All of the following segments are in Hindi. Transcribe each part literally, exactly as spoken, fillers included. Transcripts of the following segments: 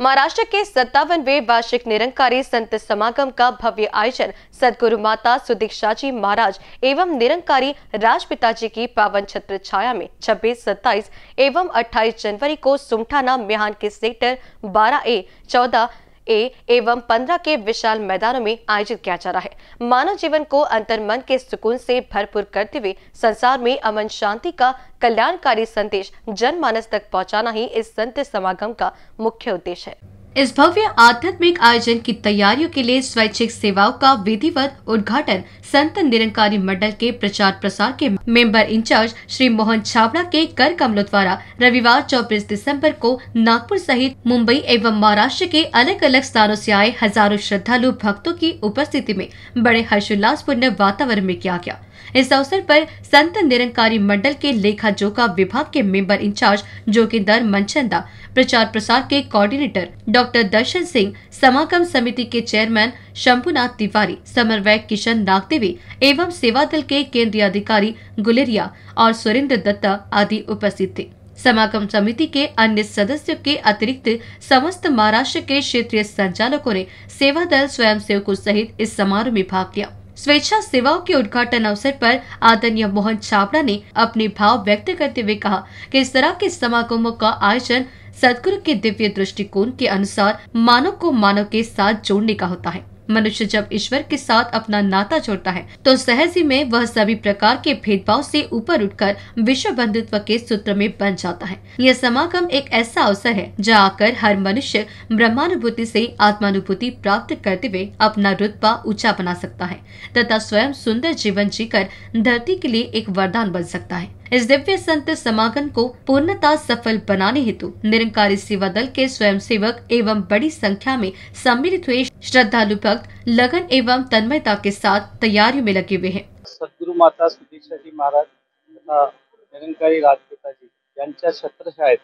महाराष्ट्र के सत्तावनवे वार्षिक निरंकारी संत समागम का भव्य आयोजन सदगुरु माता सुदीक्षा जी महाराज एवं निरंकारी राजपिता जी की पावन छत्र छाया में छब्बीस, सत्ताईस एवं अट्ठाईस जनवरी को सुमठाना म्याहान के सेक्टर बारह ए, चौदह ए एवं पंद्रह के विशाल मैदानों में आयोजित किया जा रहा है। मानव जीवन को अंतर्मन के सुकून से भरपूर करते हुए संसार में अमन शांति का कल्याणकारी संदेश जनमानस तक पहुंचाना ही इस संत समागम का मुख्य उद्देश्य है। इस भव्य आध्यात्मिक आयोजन की तैयारियों के लिए स्वैच्छिक सेवाओं का विधिवत उद्घाटन संत निरंकारी मंडल के प्रचार प्रसार के मेंबर इंचार्ज श्री मोहन छाबड़ा के कर कमलों द्वारा रविवार चौबीस दिसंबर को नागपुर सहित मुंबई एवं महाराष्ट्र के अलग अलग स्थानों से आए हजारों श्रद्धालु भक्तों की उपस्थिति में बड़े हर्षोल्लासपूर्ण वातावरण में किया गया। इस अवसर पर संत निरंकारी मंडल के लेखा जोखा विभाग के मेंबर इंचार्ज जोगिंदर मनचंदा, प्रचार प्रसार के कोऑर्डिनेटर डॉक्टर दर्शन सिंह, समागम समिति के चेयरमैन शंभुनाथ तिवारी, समन्वयक किशन नागदेवी एवं सेवा दल के केंद्रीय अधिकारी गुलेरिया और सुरेंद्र दत्ता आदि उपस्थित थे। समागम समिति के अन्य सदस्यों के अतिरिक्त समस्त महाराष्ट्र के क्षेत्रीय संचालकों ने सेवा दल स्वयंसेवकों सहित इस समारोह में भाग लिया। स्वेच्छा सेवाओं के उद्घाटन अवसर पर आदरणीय मोहन छाबड़ा ने अपने भाव व्यक्त करते हुए कहा कि इस तरह के समागमों का आयोजन सदगुरु के दिव्य दृष्टिकोण के अनुसार मानव को मानव के साथ जोड़ने का होता है। मनुष्य जब ईश्वर के साथ अपना नाता जोड़ता है तो सहज ही में वह सभी प्रकार के भेदभाव से ऊपर उठकर विश्व बंधुत्व के सूत्र में बन जाता है। यह समागम एक ऐसा अवसर है जहाँ आकर हर मनुष्य ब्रह्मानुभूति से आत्मानुभूति प्राप्त करते हुए अपना रुतबा ऊंचा बना सकता है तथा स्वयं सुंदर जीवन जीकर धरती के लिए एक वरदान बन सकता है। इस दिव्य संत समागम को पूर्णतः सफल बनाने हेतु निरंकारी सेवा दल के स्वयंसेवक एवं बड़ी संख्या में सम्मिलित हुए श्रद्धालु भक्त लगन एवं तन्मयता के साथ तैयारियों में लगे हुए हैं। सद्गुरु माता सुदीक्षा जी महाराज तथा निरंकारी राजपिता जी यांच्या छत्रछायेत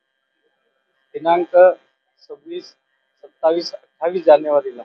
दिनांक सव्वीस, सत्तावीस, अठ्ठावीस जानेवारीला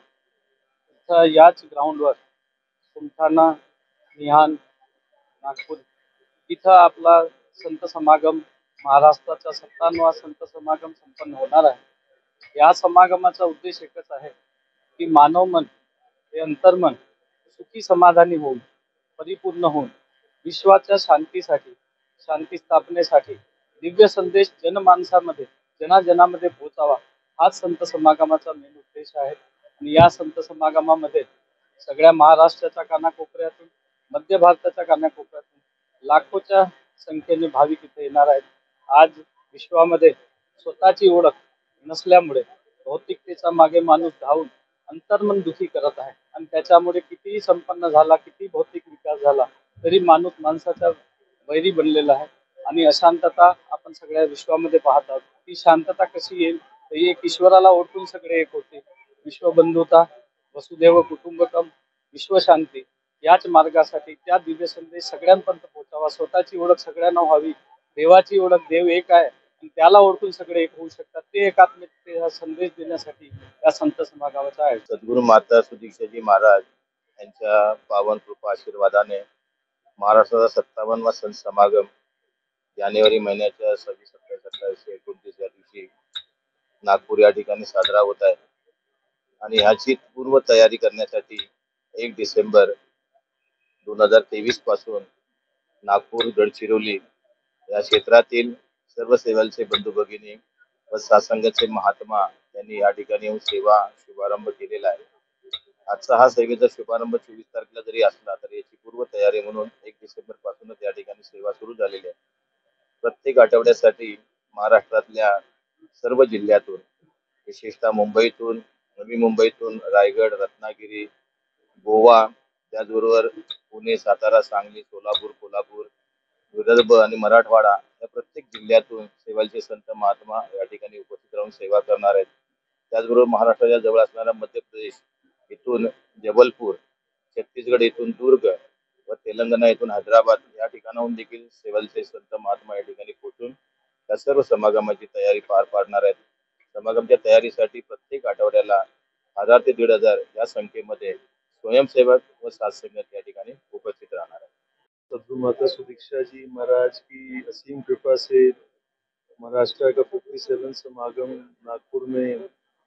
इथं याच ग्राउंडवर सुमठाना मिहान नागपूर इथं आपला संत समागम महाराष्ट्राचा सत्तावन्नवा संत समागम संपन्न होणार आहे। या समागमाचा उद्देश एकच आहे की मानव मन हे अंतर्मन सुखी समाधानी होऊन परिपूर्ण होऊन विश्वाच्या शांतीसाठी शांती स्थापनेसाठी दिव्य संदेश जनमानसामध्ये जनाजनामध्ये पोहोचावा हाच संत समागमाचा मेन उद्देश आहे। आणि या संत समागमामध्ये सगळ्या महाराष्ट्राच्या कानाकोपऱ्यातून मध्य भारताच्या कानाकोपऱ्यातून लाखोच्या संख्येने भाविक इथे येणार आहेत। आज विश्वामध्ये स्वतःची ओळख नसल्यामुळे भौतिकतेच्या मागे माणूस धावून अंतर्मन दुखी करत आहे आणि त्याच्यामुळे कितीही संपन्न झाला, किती भौतिक विकास झाला तरी माणूस माणसाचा वैरी बनलेला आहे आणि अशांतता आपण सगळ्या विश्वामध्ये पाहत आहोत। ती शांतता कशी येईल तर एक ईश्वराला ओळखून सगळे एक होते। विश्वबंधुता, वसुधैव कुटुंबकम, विश्वशांती याच मार्गासाठी त्या दिव्य संदेश सगळ्यांपर्यंत पोहोचावा। स्वतःची ओळख सगळ्यांना व्हावी, देवाची ओळख देव एक आहे आणि त्याला ओळखून सगळे एक होऊ शकतात। ते एकात्मतेचा संदेश देण्यासाठी या संत समागमाचा आहे। सद्गुरु माता सुदीक्षा जी महाराज यांच्या पावन कृपा आशीर्वादाने महाराष्ट्राचा सत्तावन्नवा संत समागम जानेवारी महिन्याच्या सव्वीस, सत्तावीस, अठ्ठावीस, एकोणतीस या दिवशी नागपूर या ठिकाणी साजरा होत आहे आणि ह्याची पूर्व तयारी करण्यासाठी एक डिसेंबर दोन हजार तेवीस पासून नागपूर, गडचिरोली या क्षेत्रातील सर्व सेवालचे बंधू भगिनी व सत्संगाचे महात्मा यांनी या ठिकाणी येऊन सेवा शुभारंभ केलेला आहे। आजचा हा सेवेचा शुभारंभ चोवीस तारखेला जरी असला तरी याची पूर्व तयारी म्हणून एक डिसेंबर पासूनच या ठिकाणी सेवा सुरू झालेली आहे। प्रत्येक आठवड्यासाठी महाराष्ट्रातल्या सर्व जिल्ह्यातून विशेषतः मुंबईतून, नवी मुंबईतून, रायगड, रत्नागिरी, गोवा, त्याचबरोबर पुणे, सातारा, सांगली, सोलापूर, कोल्हापूर, विदर्भ आणि मराठवाडा या प्रत्येक जिल्ह्यातून सेवालचे संत महात्मा या ठिकाणी उपस्थित राहून सेवा करणार आहेत। त्याचबरोबर महाराष्ट्राच्या जवळ असणारा मध्य प्रदेश इथून जबलपूर, छत्तीसगड इथून दुर्ग व तेलंगणा इथून हैदराबाद या ठिकाणाहून देखील सेवालचे संत महात्मा या ठिकाणी पोहोचून या सर्व समागमाची तयारी पार पाडणार आहेत। समागमच्या तयारीसाठी प्रत्येक आठवड्याला हजार ते दीड हजार या संख्येमध्ये स्वयंसेवक व सत्संगत या ठिकाणी उपस्थित राहणार है। सद्गुरु माता सुदीक्षा जी महाराज की असीम कृपा से महाराष्ट्र का सत्तावन समागम नागपुर में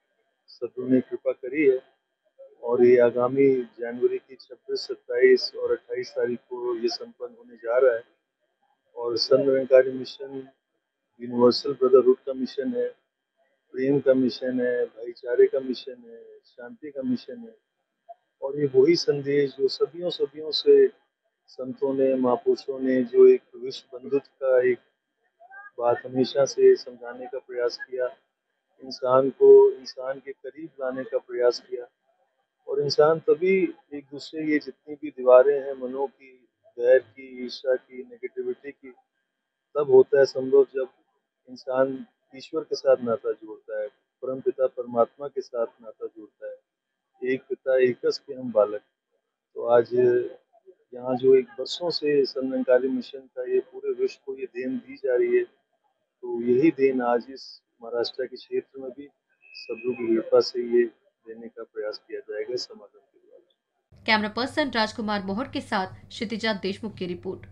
सद्गुरु ने कृपा करी है और ये आगामी जनवरी की छब्बीस, सत्ताईस और अट्ठाईस तारीख को ये संपन्न होने जा रहा है। और Sant Nirankari mission universal brotherhood का मिशन है, प्रेम का मिशन है, भाईचारे का मिशन है, शांति का मिशन है। और ये वही संदेश जो सदियों सदियों से संतों ने, महापुरुषों ने जो एक विश्व बंधुत्व का एक बात हमेशा से समझाने का प्रयास किया, इंसान को इंसान के करीब लाने का प्रयास किया। और इंसान तभी एक दूसरे की जितनी भी दीवारें हैं मनों की, बैर की, ईर्ष्या की, नेगेटिविटी की, तब होता है संभव जब इंसान ईश्वर के साथ नाता जोड़ता है, परम पिता परमात्मा के साथ नाता जोड़ता है। एक पिता एकस के हम बालक। तो आज यहाँ जो एक बरसों से संत निरंकारी मिशन का ये पूरे विश्व को ये देन दी जा रही है, तो यही देन आज इस महाराष्ट्र के क्षेत्र में भी सद्गुरु की कृपा से ये देने का प्रयास किया जाएगा इस समागम के द्वारा। कैमरा पर्सन राजकुमार मोहर के साथ क्षितिजा देशमुख की रिपोर्ट।